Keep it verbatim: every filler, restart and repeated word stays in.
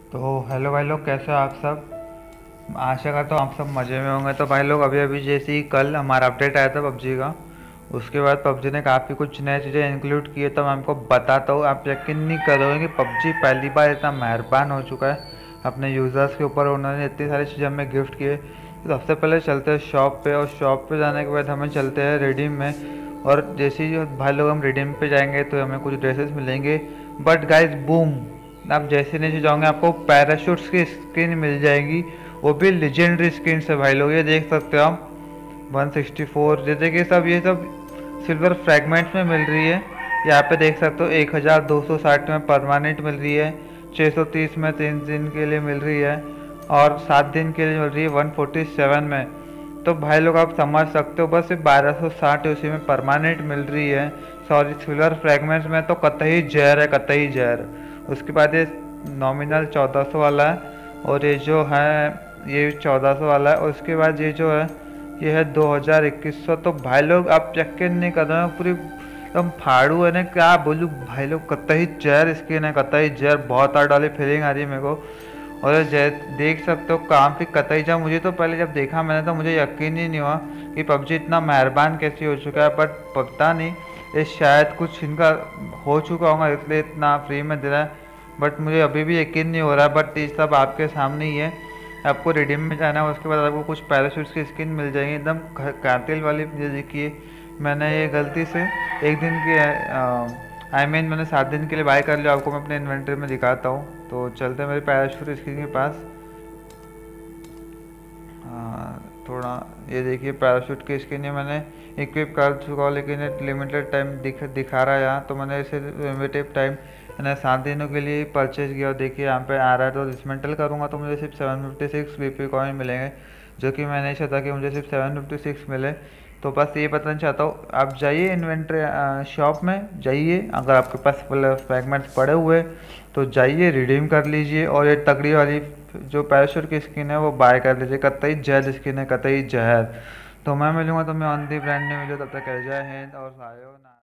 तो हेलो भाई लोग, कैसे हो आप सब। आशा करता हूँ आप सब मज़े में होंगे। तो भाई लोग, अभी अभी जैसे ही कल हमारा अपडेट आया था पबजी का, उसके बाद पबजी ने काफ़ी कुछ नए चीज़ें इंक्लूड किए। तो मैं आपको बताता हूँ, आप यकीन नहीं करोगे कि पबजी पहली बार इतना मेहरबान हो चुका है अपने यूज़र्स के ऊपर। उन्होंने इतनी सारी चीज़ें हमें गिफ्ट किए। तो सबसे पहले चलते हैं शॉप पे, और शॉप पे जाने के बाद हमें चलते हैं रिडीम में। और जैसे ही भाई लोग हम रिडीम पे जाएंगे तो हमें कुछ ड्रेसेस मिलेंगे। बट गाइज बूम, आप जैसे नीचे जाओगे आपको पैराशूट्स की स्किन मिल जाएगी, वो भी लेजेंडरी स्किन से भाई लोग। ये देख सकते हो आप, वन सिक्सटी फोर, जैसे कि सब ये सब सिल्वर फ्रैगमेंट्स में मिल रही है। यहाँ पे देख सकते हो एक हज़ार दो सौ साठ में परमानेंट मिल रही है, छः सौ तीस में तीन दिन के लिए मिल रही है, और सात दिन के लिए मिल रही है वन फोर्टी सेवन में। तो भाई लोग आप समझ सकते हो, बस सिर्फ बारह सौ साठ उसी में परमानेंट मिल रही है। सॉरी, सिल्वर फ्रैगमेंट्स में तो कतई जहर है, कतई जहर। उसके बाद ये नॉमिनल चौदह सौ वाला है, और ये जो है ये चौदह सौ वाला है। और उसके बाद ये जो है ये है दो हज़ार इक्कीस सौ। तो भाई लोग आप यकीन नहीं कर रहे हो, पूरी एकदम फाड़ू है ना, क्या बोलूँ भाई लोग, कतई जहर स्किन है, कतई जहर। बहुत आर्ट वाली फीलिंग आ रही है मेरे को। और जै देख सकते हो काम की कतई जा। मुझे तो पहले जब देखा मैंने तो मुझे यकीन ही नहीं हुआ कि पबजी इतना मेहरबान कैसे हो चुका है। बट पता नहीं, ये शायद कुछ इनका हो चुका होगा इसलिए इतना फ्री में दे रहा है। बट मुझे अभी भी यकीन नहीं हो रहा है। बट ये सब आपके सामने ही है। आपको रिडीम में जाना है, उसके बाद आपको कुछ पैराशूट्स की स्किन मिल जाएगी एकदम कातिल वाली। ये देखिए, मैंने ये गलती से एक दिन की आई मीन मैंने सात दिन के लिए बाय कर लिया। आपको मैं अपने इन्वेंटरी में दिखाता हूँ। तो चलते हैं मेरे पैराशूट स्किन के पास। आ, थोड़ा ये देखिए, पैराशूट की स्किन ये मैंने इक्विप कर चुका हूँ, लेकिन ये लिमिटेड टाइम दिख दिखा रहा है यहाँ। तो मैंने इसे लिमिटेड टाइम मैंने सात दिनों के लिए परचेज किया। और देखिए यहाँ पे आ रहा है। तो डिसमेंटल करूँगा तो मुझे सिर्फ seven fifty six B P coin मिलेंगे, जो कि मैं नहीं चाहता कि मुझे सिर्फ सेवन फिफ्टी सिक्स मिले। तो बस ये बताना चाहता हूँ, आप जाइए इन्वेंट्री शॉप में जाइए, अगर आपके पास फ्रैगमेंट्स पड़े हुए तो जाइए रिडीम कर लीजिए, और ये तगड़ी वाली जो पैराशूट की स्किन है वो बाय कर लीजिए। कतई जहर स्किन है, कतई जहर। तो मैं मिलूंगा तुम्हें on the brand new video. तब तक जय हिंद और